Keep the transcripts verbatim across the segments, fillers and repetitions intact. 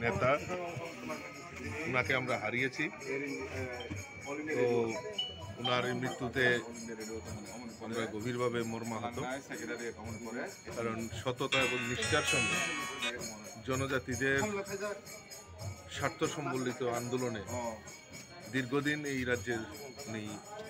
নেতা, ওনাকে আমরা হারিয়েছি। তো ওনার এই মৃত্যুতে আমরা গভীরভাবে মর্মাহত, কারণ সততা এবং নিষ্ঠার সঙ্গে জনজাতিদের স্বার্থ সম্বলিত আন্দোলনে দীর্ঘদিন এই রাজ্যের উনি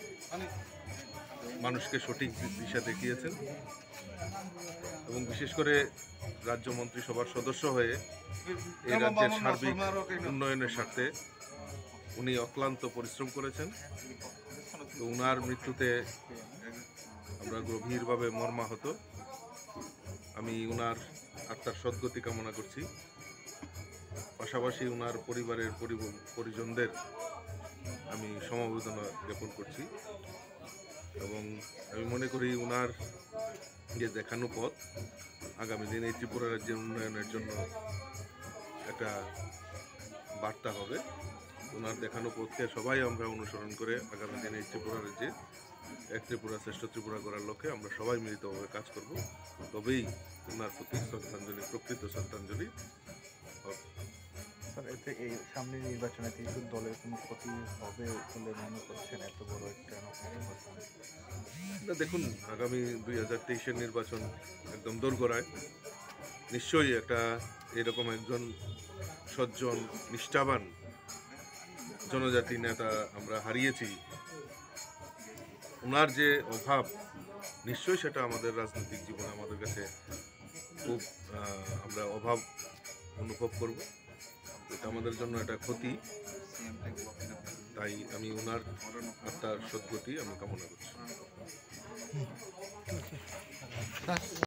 মানুষকে সঠিক দিশা দেখিয়েছেন এবং বিশেষ করে রাজ্য মন্ত্রিসভার সদস্য হয়ে এই রাজ্যের সার্বিক উন্নয়নের স্বার্থে উনি অক্লান্ত পরিশ্রম করেছেন। তো উনার মৃত্যুতে আমরা গভীরভাবে মর্মাহত। আমি উনার আত্মার সদ্গতি কামনা করছি, পাশাপাশি উনার পরিবারের পরিজনদের আমি সমবেদনা জ্ঞাপন করছি এবং আমি মনে করি উনার যে দেখানো পথ আগামী দিনে ত্রিপুরা রাজ্যের উন্নয়নের জন্য একটা বার্তা হবে। ওনার দেখানো পথকে সবাই আমরা অনুসরণ করে আগামী দিনে ত্রিপুরা রাজ্যে এক ত্রিপুরা শ্রেষ্ঠ ত্রিপুরা করার লক্ষ্যে আমরা সবাই মিলিতভাবে কাজ করব। তবেই ওনার প্রতি শ্রদ্ধাঞ্জলি, প্রকৃত শ্রদ্ধাঞ্জলি হবে। স্যার, এতে এই সামনে নির্বাচনে ত্রিপুর দলের কোনো ক্ষতি হবে বলে মনে করছেন? এত বড় একটা না, দেখুন, আগামী দুই হাজার তেইশের নির্বাচন একদম দোরগোড়ায়। নিশ্চয়ই একটা এরকম একজন সজ্জন নিষ্ঠাবান জনজাতি নেতা আমরা হারিয়েছি। ওনার যে অভাব, নিশ্চয়ই সেটা আমাদের রাজনৈতিক জীবনে আমাদের কাছে খুব আমরা অভাব অনুভব করব। এটা আমাদের জন্য একটা ক্ষতি। তাই আমি ওনার আত্মার সদ্গতি আমি কামনা করছি।